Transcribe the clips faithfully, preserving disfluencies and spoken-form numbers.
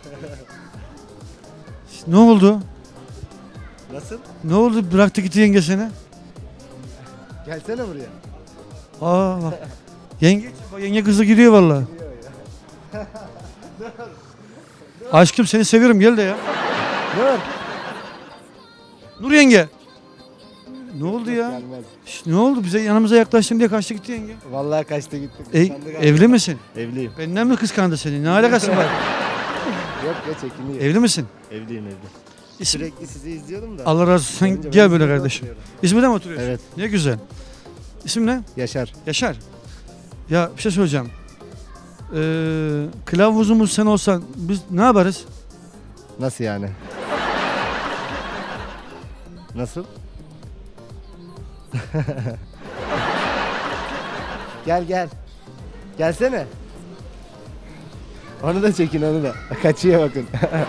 Ne oldu? Nasıl? Ne oldu? Bıraktı gitti yenge seni. Gelsene buraya. Aa bak. Yenge, bak yenge kızı gidiyor vallahi. Aşkım seni seviyorum gel de ya. Dur. Nur yenge. Ne oldu ya? Gelmez. Şş, ne oldu? Bize yanımıza yaklaştın diye kaçtı gitti yenge. Vallahi kaçtı gitti. E, Kıskandı galiba. evli misin? Evliyim. Benden mi kıskandı seni? Ne alakası var? Yok ya çekiniyor. Evli misin? Evliyim evli. İsim, Sürekli sizi izliyordum da. Allah razı olsun. Sen Görünce gel ben böyle İzmir'de kardeşim. oturuyorum. İzmir'de mi oturuyorsun? Evet. Ne güzel. İsim ne? Yaşar. Yaşar. Ya bir şey söyleyeceğim. Ee, kılavuzumuz sen olsan biz ne yaparız? Nasıl yani? Nasıl? Gel gel. Gelsene. Onu da çekin onu da. Kaçıyor bakın.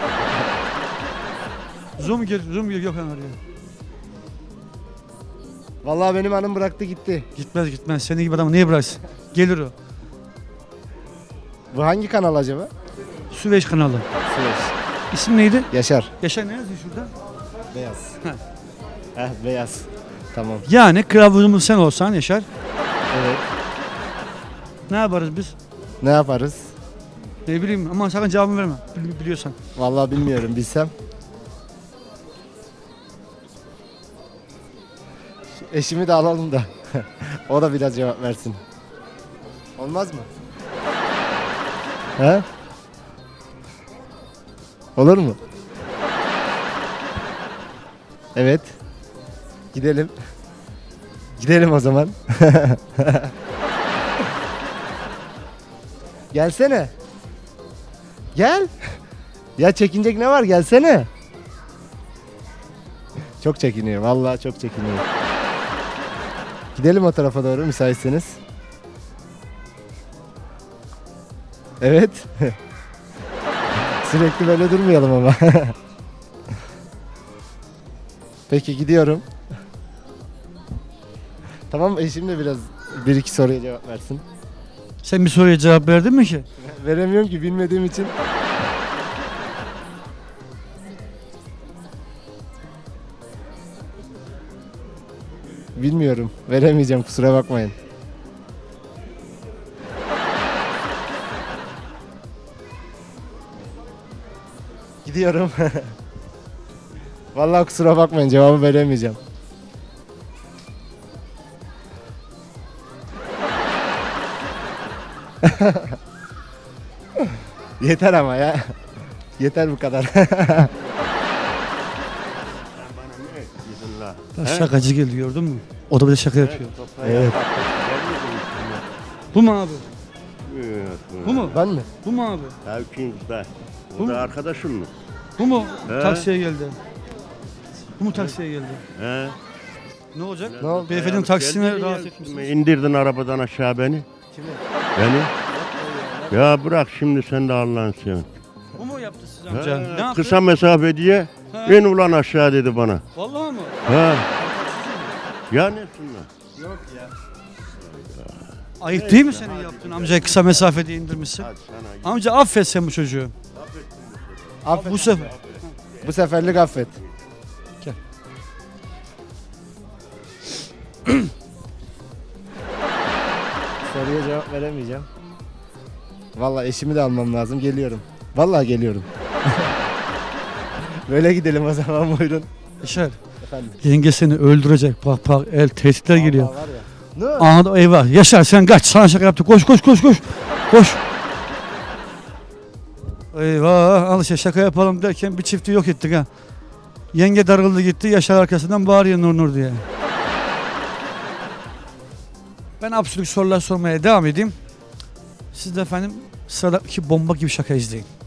Zoom gel, zoom gel Gökhan arıyor. Vallahi benim hanım bıraktı gitti. Gitmez gitmez. Senin gibi adamı niye bıraksın? Gelir o. Bu hangi kanal acaba? Süveyş kanalı. Süveyş. İsim neydi? Yaşar. Yaşar ne yazıyor şurada? Beyaz. Heh. Heh beyaz. Tamam. Yani kılavuzumuz sen olsan Yaşar. Evet. Ne yaparız biz? Ne yaparız? Ne bileyim ama sakın cevabını verme. Bil- biliyorsan. Vallahi bilmiyorum bilsem. Şu eşimi de alalım da. O da biraz cevap versin. Olmaz mı? He? Olur mu? Evet. Gidelim. Gidelim o zaman. Gelsene. Gel. Ya çekinecek ne var? Gelsene. Çok çekiniyor. Vallahi çok çekiniyor. Gidelim o tarafa doğru müsaitseniz. Evet. Sürekli böyle durmayalım ama. Peki gidiyorum. Tamam eşim de biraz bir iki soruya cevap versin. Sen bir soruya cevap verdin mi ki? Veremiyorum ki bilmediğim için. Bilmiyorum. Veremeyeceğim kusura bakmayın. Gidiyorum. Vallahi kusura bakmayın cevabı veremeyeceğim. Yeter ama ya. Yeter bu kadar. Bak şakacı geldi gördün mü? O da bir de şaka yapıyor. Evet. Bu mu abi? Bu mu? Ben mi? Bu mu abi? Ya ikimiz de. Bu O mu? da arkadaşın mı? Bu mu? He. Taksiye geldi. Bu mu taksiye geldi? He. Ne olacak? Ne oldu? Beyefendinin Ayağını taksisine geldin rahatsız ya, etmişsiniz. İndirdin arabadan aşağı beni. Kimi? Beni. Ya bırak şimdi sen de Allah'ın seversen. Bu mu yaptı size amca? He, Ne yaptı? Kısa mesafe diye He. in ulan aşağı dedi bana. Vallahi mı? Ha. Ya ne sunlar? Yok ya. Ayıp değil mi senin yaptığın amcayı kısa mesafede indirmişsin? Hadi sana git. Amca affet sen bu çocuğu. Affet. Bu sefer. Bu seferlik affet. Gel. Soruya cevap veremeyeceğim. Vallahi eşimi de almam lazım. Geliyorum. Vallahi geliyorum. Böyle gidelim o zaman buyurun. Yaşar. Efendim. Yenge seni öldürecek. Bak bak el tehditler geliyor. Vallahi var ya. Ne? Aha da eyvah. Yaşar sen kaç. Sana şaka yaptı. Koş koş koş koş. Koş. Eyvah. Al işte şaka yapalım derken bir çifti yok ettik ha. Yenge darıldı gitti. Yaşar arkasından bağırıyor Nur Nur diye. Ben absürt sorular sormaya devam edeyim. Siz de efendim sıradaki bomba gibi şaka izleyin.